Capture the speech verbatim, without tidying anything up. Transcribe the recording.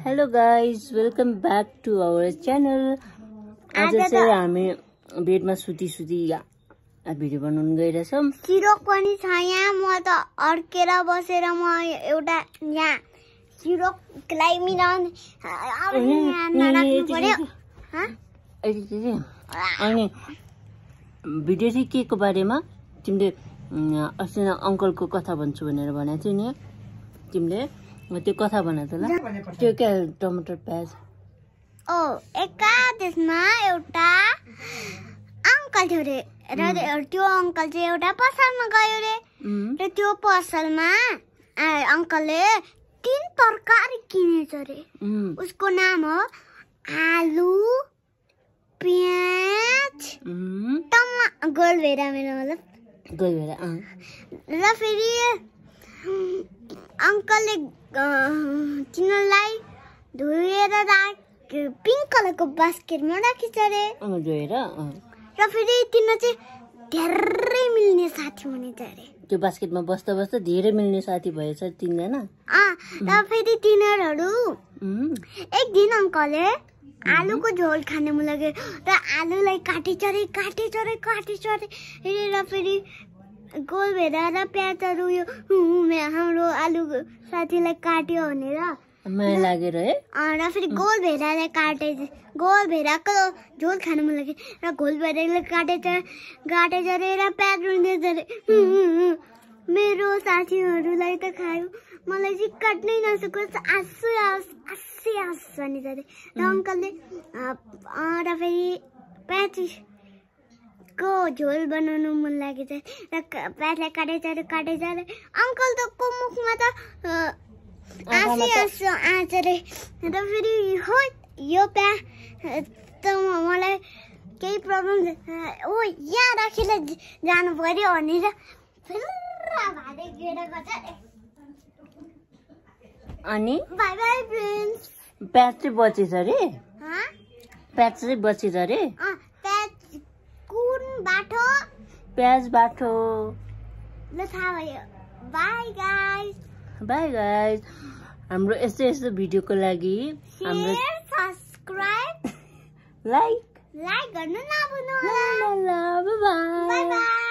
Hello guys, welcome back to our channel. आज चाहिँ हामी बेडमा सुती सुती भिडियो बनाउनु गइरहेछौँ। सिरोक पनि छ यहाँ। म त अड्केर बसेर म एउटा यहाँ सिरोकलाई मिलाउने अनि भिडियो चाहिँ के को बारेमा? तिमीले अस्ति अङ्कलको कथा भन्छु भनेर भनेको थियौ नि, तिमीले त्यो कथा भन त ल। त्यो क्या टमाटर प्याज ओ एका त्यसमा एउटा अङ्कल थियो रे र त्यो अङ्कल चाहिँ एउटा पसलमा गयो रे र त्यो पसलमा अङ्कलले तीन तरकारी किनेछ रे। उसको नाम हो आलु, प्याज, टमा गोलभेडा। मेरो मतलब गोलभेडा। र फेरि अङ्कलले तिनीहरूलाई धोएर पिङ्क कलरको बास्केटमा राखेछ रे। धोएर र फेरि तिनीहरू चाहिँ धेरै मिल्ने साथी हुनेछ अरे। त्यो बास्केटमा बस्दा बस्दा धेरै मिल्ने साथी भएछ तिनजना। र फेरि तिनीहरू एक दिन अङ्कलले आलुको झोल खाने मन लाग्यो र आलुलाई काटेछ रे काटेछ रे काटेछ रे र फेरि गोलभेडा र प्याजहरू यो हाम्रो आलु साथीलाई काट्यो भनेर माया लागेर है। र फेरि गोलभेडालाई काटे गोलभेडाको झोल खानु मन लाग्यो र गोलभेडाले काटेछ काटेछ रे र प्याज रुँदैछ रे। मेरो साथीहरूलाई त खायो, मलाई चाहिँ काट्नै नसकोस्, आँसु आओस् आँसै आओस् भनिन्छ रे। र अङ्कलले र फेरि प्याज को झोल बनाउनु मन लागेछ र प्याजलाई काटेछ रे काटेछ रे। अङ्कल त को मुखमा त आँसै आँसु आँच रे। र फेरि हो यो प्या त मलाई केही प्रब्लम ओ यहाँ राखेर जानु पर्यो भनेर अनि बाई बाई फ्रेन्ड्स। प्याज चाहिँ बचेछ रे। प्याज चाहिँ बचेछ रे। प्याज कुन बाटो? प्याज बाटो। ल थाहा भयो। Bye guys. Bye guys. हाम्रो यस्तो यस्तो भिडियोको लागि हाम्रो सब्स्क्राइब लाइक लाइक गर्नु नभुल्नु होला। ल ल बाई बाई। By by.